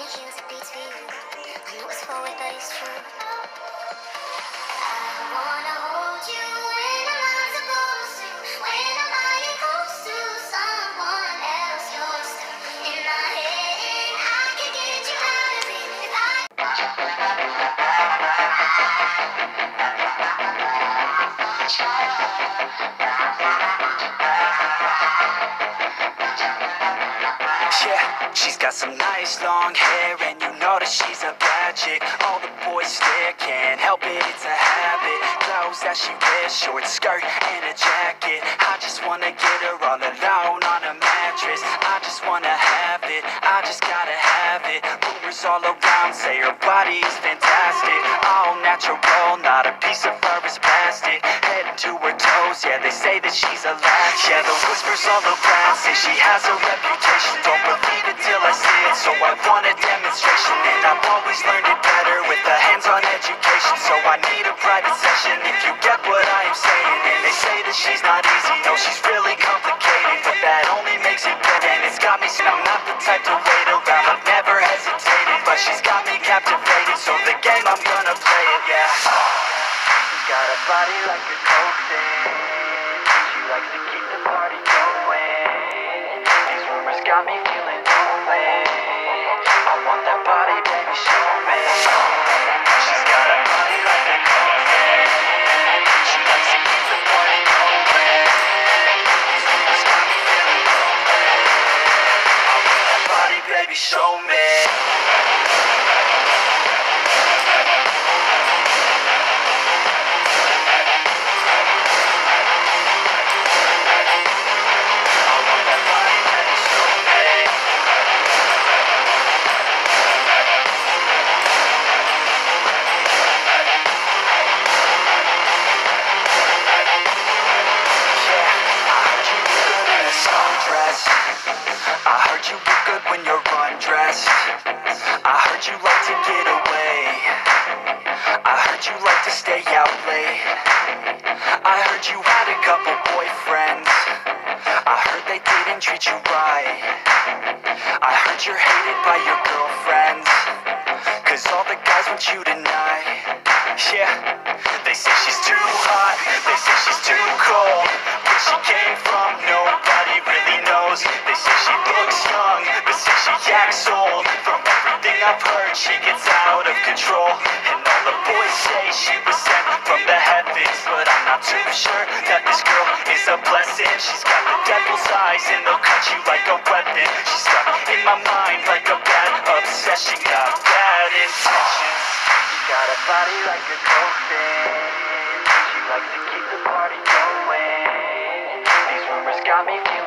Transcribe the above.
heals, it beats for you. I know it's forward, but it's true. I wanna hold you when I'm not supposed to. When I'm lying close to someone else, you're stuck in my head, and I can get you out of it if I. Yeah, she's got some nice long hair, and you know that she's a bad chick. All the boys stare, can't help it, it's a habit. Clothes that she wears, short skirt and a jacket. I just wanna get her all alone on a mattress. I just wanna have it, I just gotta have it. Rumors all around say her body is fantastic. All natural, not a piece of fur is plastic. Head to her toes, yeah, they say that she's a latch. Yeah, the whispers all around say she has a reputation. Don't believe it till I see it, so I want a demonstration. And I've always learned it better with a hands-on education. So I need a private session if you get what I am saying. And they say that she's not easy, no, she's really complicated, but that only makes it better. And it's got me saying I'm not the type to wait around, I've never hesitated, but she's got me captivated, so the game, I'm gonna play it, yeah. She's got a body like a cocaine, she likes to keep the party going. These rumors got me feeling lonely, I want that body, baby, show me. She's got a body like a cocaine, she likes to keep the party going. These rumors got me feeling lonely, I want that body, baby, show me. I heard you look good when you're undressed. I heard you like to get away. I heard you like to stay out late. I heard you had a couple boyfriends. I heard they didn't treat you right. I heard you're hated by your girlfriends, cause all the guys want you tonight. Yeah, they say she's too hot, they say she's too cold. Where she came from, nobody really knows. They say she looks young, but say she acts old. From everything I've heard, she gets out of control. And all the boys say she was sent from the heavens, but I'm not too sure that this girl is a blessing. She's got the devil's eyes and they'll cut you like a weapon. She's stuck in my mind like a bad obsession. Got bad intentions. She's got a body like a cocaine, she likes to keep the party going. These rumors got me feeling